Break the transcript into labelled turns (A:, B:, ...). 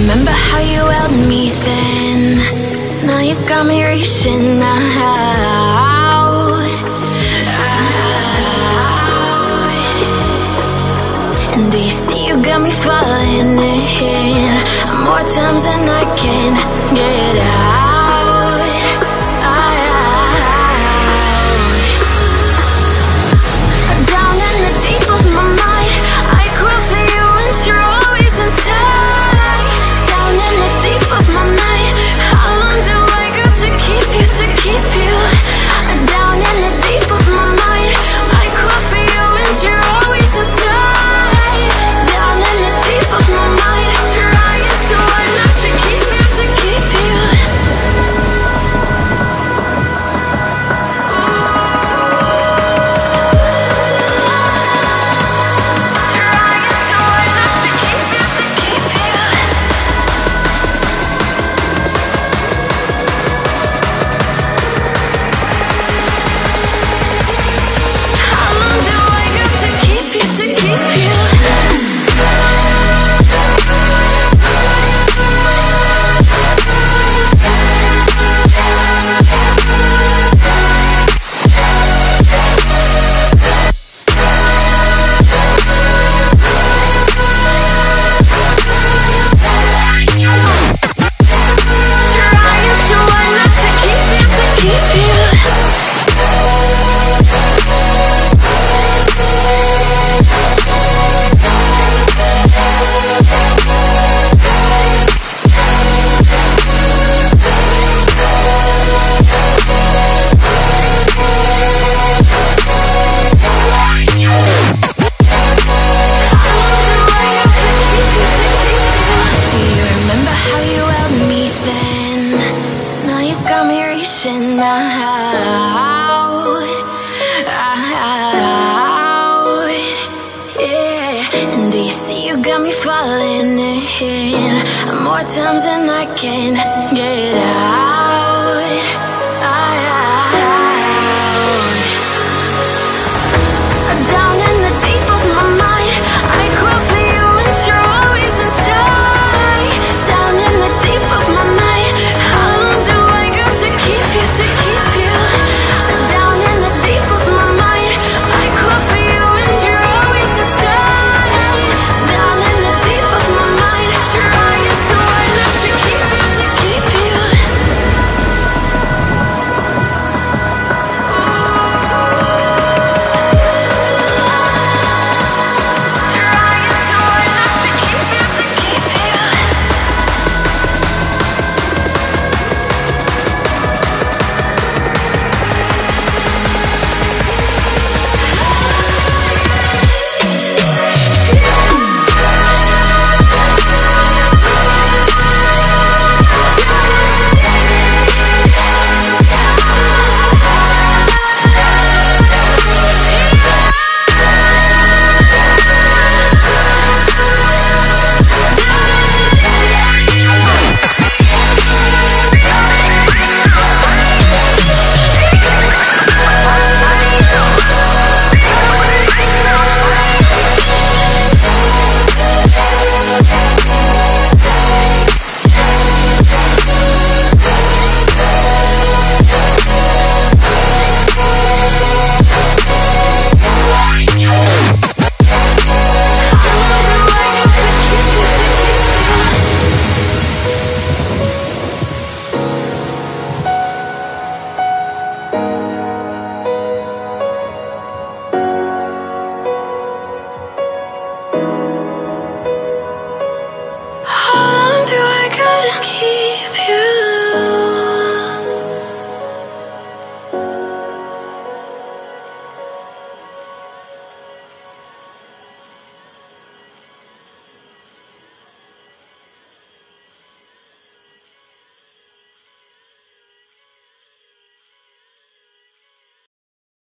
A: remember how you held me then? Now you got me reaching out. And do you see you got me falling in more times than I can get out. Down in the deep of my mind, I crawl for you and you're always inside. Down in the deep of my mind, how long do I got to keep you, to keep you? Down in the deep of my mind, I crawl for you and you're always inside. Down in the deep of my mind, trying so hard not to keep you, to keep you. Times and I can